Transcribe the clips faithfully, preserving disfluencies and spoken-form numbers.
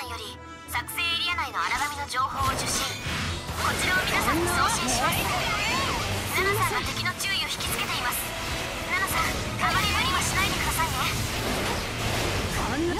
班より作成エリア内の荒波の情報を受信。こちらを皆さんに送信します。ナナさんが敵の注意を引きつけています。ナナさん、あまり無理はしないでくださいね。こんな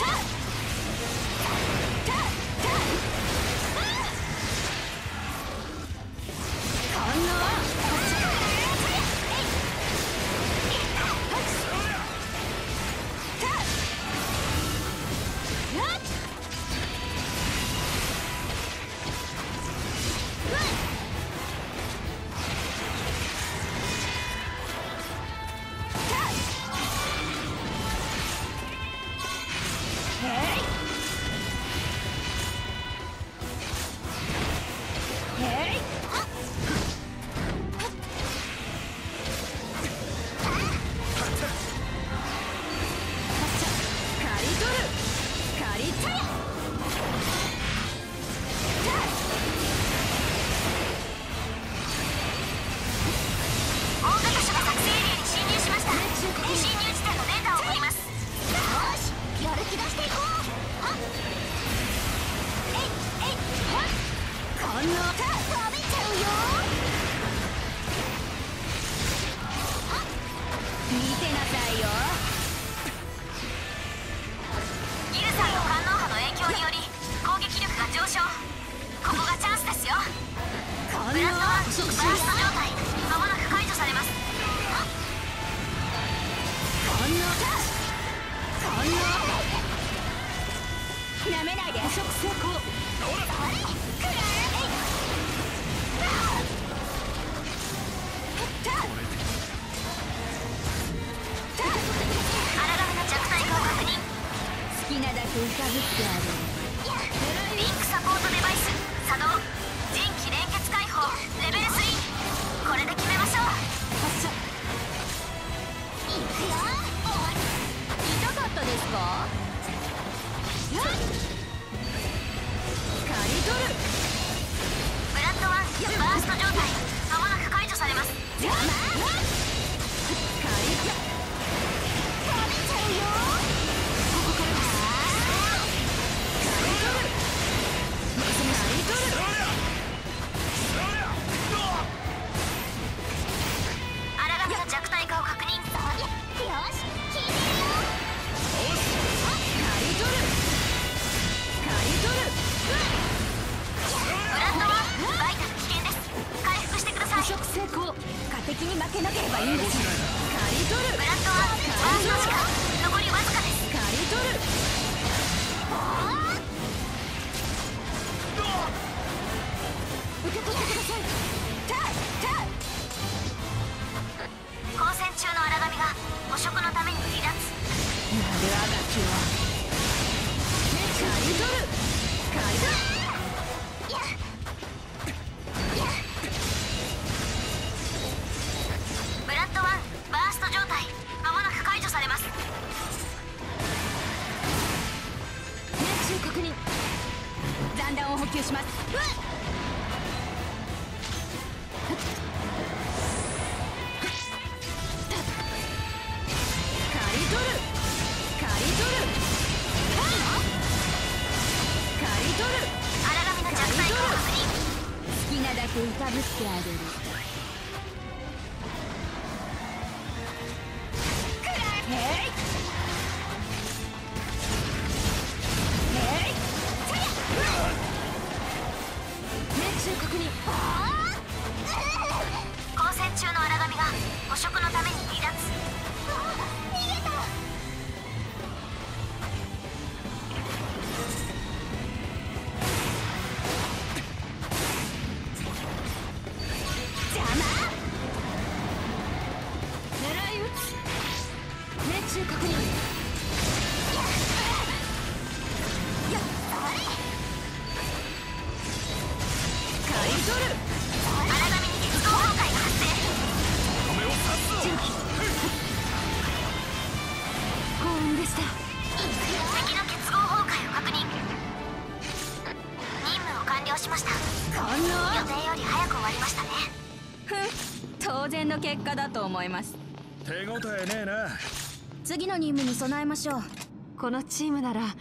当然の結果だと思います。 手応えねえな。 次の任務に備えましょう。 このチームなら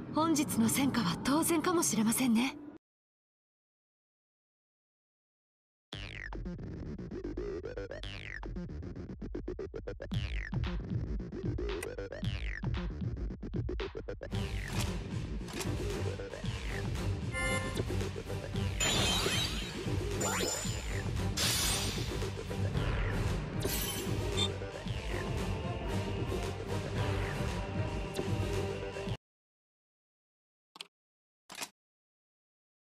本日の戦果は当然かもしれませんね。